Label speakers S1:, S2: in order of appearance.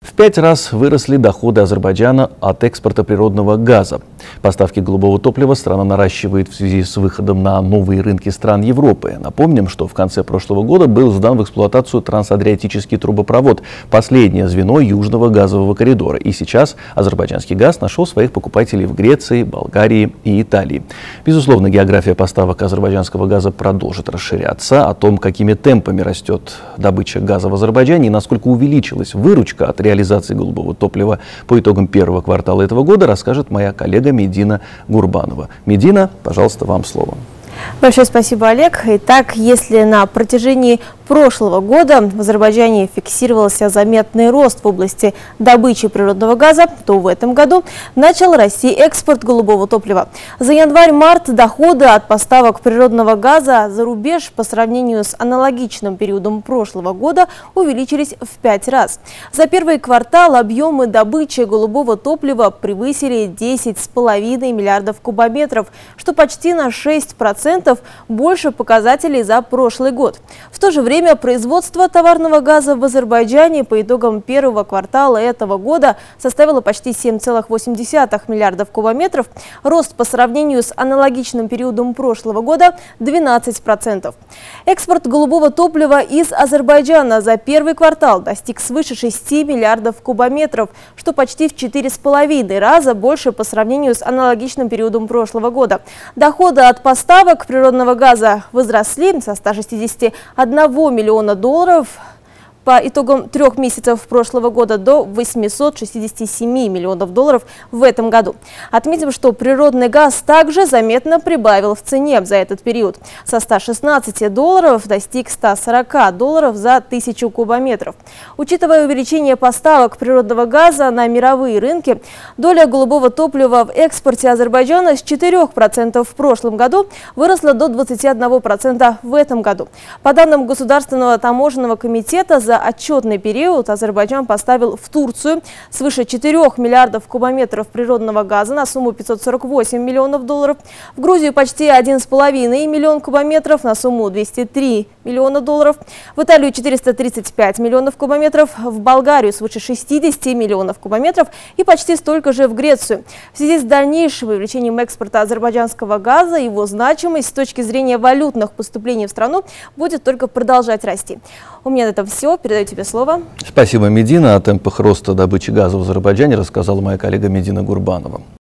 S1: В 5 раз выросли доходы Азербайджана от экспорта природного газа. Поставки голубого топлива страна наращивает в связи с выходом на новые рынки стран Европы. Напомним, что в конце прошлого года был сдан в эксплуатацию трансадриатический трубопровод, последнее звено южного газового коридора. И сейчас азербайджанский газ нашел своих покупателей в Греции, Болгарии и Италии. Безусловно, география поставок азербайджанского газа продолжит расширяться. О том, какими темпами растет добыча газа в Азербайджане и насколько увеличилась выручка от реализации голубого топлива по итогам первого квартала этого года, расскажет моя коллега Медина Гурбанова. Медина, пожалуйста, вам слово.
S2: Большое спасибо, Олег. Итак, если на протяжении прошлого года в Азербайджане фиксировался заметный рост в области добычи природного газа, то в этом году начал расти экспорт голубого топлива. За январь-март доходы от поставок природного газа за рубеж по сравнению с аналогичным периодом прошлого года увеличились в 5 раз. За первый квартал объемы добычи голубого топлива превысили 10,5 миллиардов кубометров, что почти на 6% больше показателей за прошлый год. В то же время производство товарного газа в Азербайджане по итогам первого квартала этого года составило почти 7,8 миллиардов кубометров. Рост по сравнению с аналогичным периодом прошлого года – 12%. Экспорт голубого топлива из Азербайджана за первый квартал достиг свыше 6 миллиардов кубометров, что почти в 4,5 раза больше по сравнению с аналогичным периодом прошлого года. Доходы от поставок природного газа возросли со 161 миллиона долларов по итогам 3 месяцев прошлого года до 867 миллионов долларов в этом году. Отметим, что природный газ также заметно прибавил в цене за этот период. Со 116 долларов достиг 140 долларов за 1000 кубометров. Учитывая увеличение поставок природного газа на мировые рынки, доля голубого топлива в экспорте Азербайджана с 4% в прошлом году выросла до 21% в этом году. По данным Государственного таможенного комитета, за отчетный период Азербайджан поставил в Турцию свыше 4 миллиардов кубометров природного газа на сумму 548 миллионов долларов, в Грузию почти 1,5 миллион кубометров на сумму 203 миллиона долларов, в Италию 435 миллионов кубометров, в Болгарию свыше 60 миллионов кубометров и почти столько же в Грецию. В связи с дальнейшим увеличением экспорта азербайджанского газа его значимость с точки зрения валютных поступлений в страну будет только продолжать расти. У меня на этом все. Передаю тебе слово.
S1: Спасибо, Медина. О темпах роста добычи газа в Азербайджане рассказала моя коллега Медина Гурбанова.